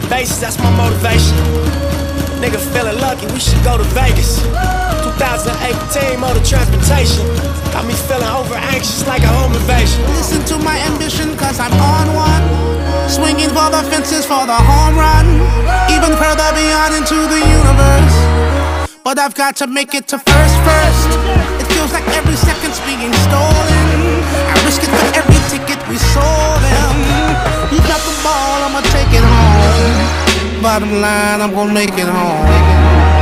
basis, that's my motivation. Nigga feeling lucky, we should go to Vegas. 2018 motor transportation got me feeling over anxious like a home invasion. Listen to my ambition, cause I'm on one. Swinging for the fences for the home run. Even further beyond into the universe. But I've got to make it to first. It feels like every second's being stolen. I risk it for every ticket we sold them. You got the ball, I'ma take it home. Bottom line, I'm gonna make it home.